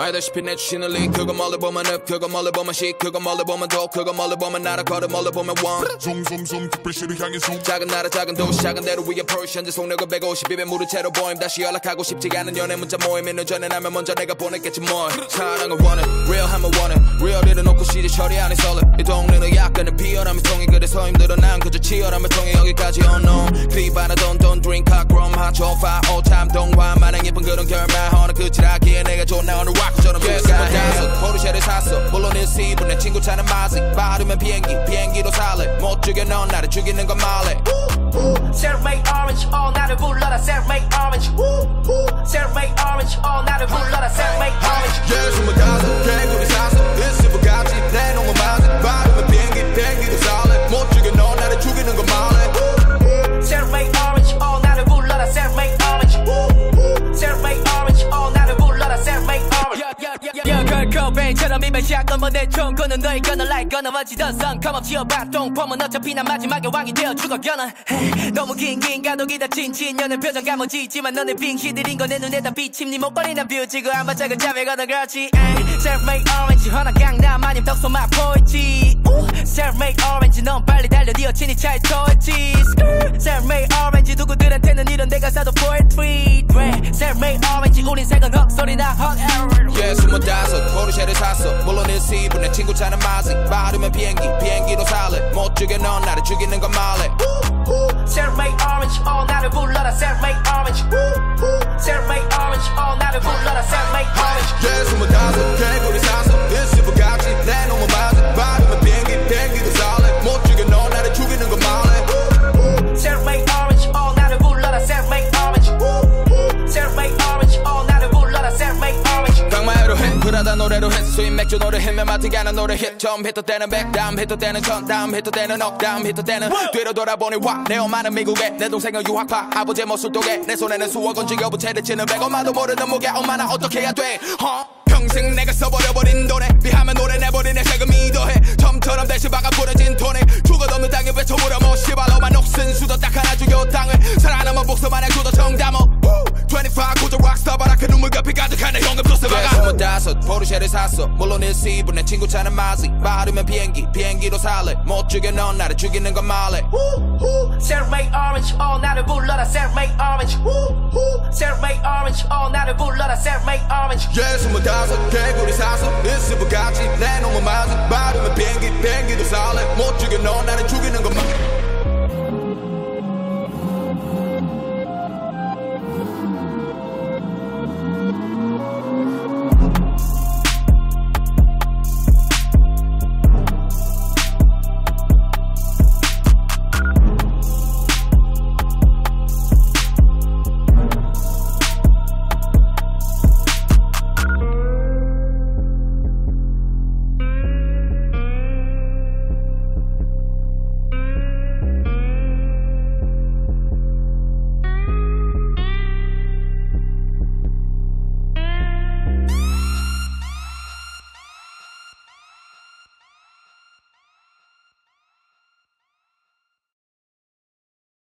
알다시피 내주시는 리 그거 멀리 보면 읍 그거 멀리 보면 시 그거 멀리 보면 도 그거 멀리 보면 나라 걸어 멀리 보면 원 zoom 특별시를 향해 zoom 작은 나라 작은 도시 작은 대로 위에 포르쉐 현재 속력은 150입에 무릎 채로 보임 다시 연락하고 싶지 않은 연애 문자 모임 있는 전에 나면 먼저 내가 보냈겠지 뭘 사랑을 원해 real함을 원해 real 일을 놓고 시제 처리 안에 설레 이 동네는 약간의 비열함을 통해 그래서 힘들어 난 그저 치열함을 통해 여기까지 unknown 비바나 don't drink hot rum hot cho fire all time 동화 마냥 예쁜 그런 결말 어느 끝이라기에 내가 좋은 나 오늘 락처럼 그가 다섯 포르쉐를 샀어 물론 일시분 내 친구 차는 마지 빠르면 비행기로 살래 못 죽여 넌 나를 죽이는 건 말해 Selfmade orange 나를 불러라 Selfmade orange Selfmade orange 나를 불러라 Selfmade orange yeah 25개구리 샀어 일시부같이 내 놈은 맞아 빠르면 비행기로 살래 못 죽여 넌 나를 죽이는 건 말해 Selfmade orange 나를 불러라 Selfmade orange Selfmade orange 나를 불러라 Selfmade orange Yeah, Kurt Cobain처럼 입에 샷건 내 총 거는 너의 gonna like gonna 멋지던 선 come up 지어봐 똥폼은 어차피 난 마지막에 왕이 되어 죽어 gonna 너무 긴 가독이다 진진 연애 표정 감아지지만 너네 빙시들인 거 내 눈에다 비침 네 목걸이 난 뷰지고 한 발짝은 잡아가다 그렇지 Selfmade orange 하나 강남 아님 덕소 맛보이지 Selfmade orange 넌 빨리 달려 네 여친이 차에 터있지 Selfmade orange 누구들한테는 이런 내 가사도 poetry Selfmade orange 우린 색은 헛소리나 hot air yeah 25 포르쉐를 샀어 물론 일시분 내 친구 차는 마지 빠르면 비행기로 살래 못 죽여 넌 나를 죽이는 건 말해 Selfmade orange 나를 불러라 Selfmade orange Selfmade orange 나를 불러라 Selfmade orange yeah 25개구리 샀어 일시부같이 내 놈은 맞아 빠르면 비행기로 살래 못 죽여 넌 나를 죽이는 건 말해 Selfmade orange 나를 불러라 Selfmade orange Selfmade orange 나를 불러라 Selfmade orange 강마애로 해 프라다 노래로 해 수입 맥주 노래 힘에 맡기게 하는 노래 힛 처음 히트 때는 백 다음 히트 때는 천 다음 히트 때는 억 다음 히트 때는 뒤로 돌아보니 와내 엄마는 미국에 내 동생은 유학파 아버지 모술도에 내 손에는 수억원 쥐겨부채를 치는 백 엄마도 모르는 목에 엄마나 어떻게 해야 돼 평생 내가 써버려버린 돈에 비하면 노래 내버린 내 세금이 더해 점처럼 대신 박아 부러진 돈에 죽어도 없는 땅에 외쳐보려 뭐 시발로만 녹슨 수도 딱 하나 죽여 땅을 살아남은 복수만의 구도 정담어 25 고저 락스타 바라크 눈물 급히 가득한 내 현금 소스 박아 25 포르쉐를 샀어 물론 일시분 내 친구 차는 마지 빠르면 비행기로 살래 못 죽여 넌 나를 죽이는 건 말해 Selfmade orange 나를 불러라 Selfmade orange Selfmade orange 나를 불러라 Selfmade orange yeah 25개구리 샀어 일시부같이 내 놈은 맞아 빠르면 비행기로 살래 못 죽여 넌 나를 죽이는 건 말해